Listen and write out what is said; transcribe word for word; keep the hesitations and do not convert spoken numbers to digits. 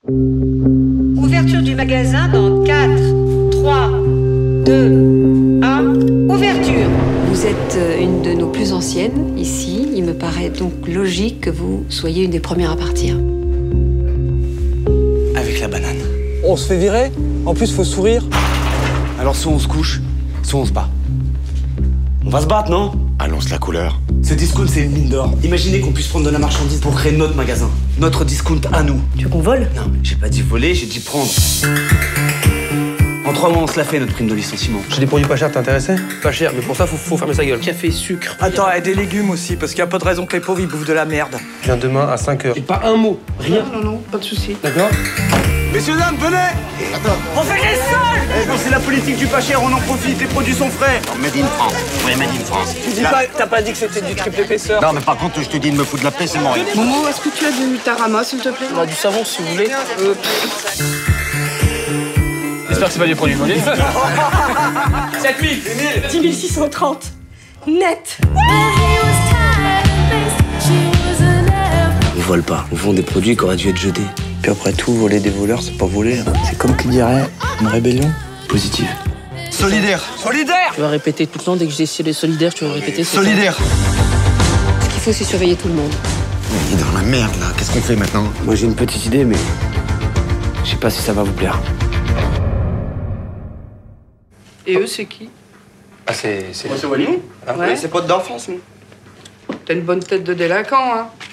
Ouverture du magasin dans quatre, trois, deux, un, ouverture. Vous êtes une de nos plus anciennes ici. Il me paraît donc logique que vous soyez une des premières à partir. Avec la banane. On se fait virer? En plus, faut sourire. Alors soit on se couche, soit on se bat. On va se battre, non? Annonce la couleur. Ce discount, c'est une mine d'or. Imaginez qu'on puisse prendre de la marchandise pour créer notre magasin. Notre discount à nous. Tu veux qu'on vole? Non, j'ai pas dit voler, j'ai dit prendre. En trois mois, on se l'a fait, notre prime de licenciement. J'ai des produits pas chers, t'es intéressé? Pas cher, mais pour ça, faut, faut fermer sa gueule. Café, sucre. Attends, et des légumes aussi, parce qu'il y a pas de raison que les pauvres ils bouffent de la merde. Je viens demain à cinq heures. Et pas un mot, rien. Non, non, non, pas de soucis. D'accord? Messieurs, dames, venez! On fait les soldes! C'est la politique du pas cher, on en profite, les produits sont frais. Made in France. Oui, Made in France. Tu dis pas, t'as pas dit que c'était du triple épaisseur? Non, mais par contre, je te dis de me foutre de la paix, c'est mon rythme. Momo, est-ce que tu as du tarama, s'il te plaît? On a du savon, si vous voulez. Euh... J'espère que c'est pas des produits volés. sept mille! dix mille six cent trente. Net. On vole pas, on vend des produits qui auraient dû être jetés. Puis après tout, voler des voleurs, c'est pas voler. C'est comme qui dirait une rébellion. Positif. Solidaire. Solidaire. Tu vas répéter tout le temps, dès que je dis les solidaires, tu vas répéter. Solidaire. Ce qu'il faut, c'est surveiller tout le monde. Il est dans la merde, là. Qu'est-ce qu'on fait maintenant? Moi, j'ai une petite idée, mais je sais pas si ça va vous plaire. Et eux, c'est qui? Ah, c'est... c'est... C'est Wallimou. Ouais. C'est potes d'enfance, nous. T'as une bonne tête de délinquant, hein?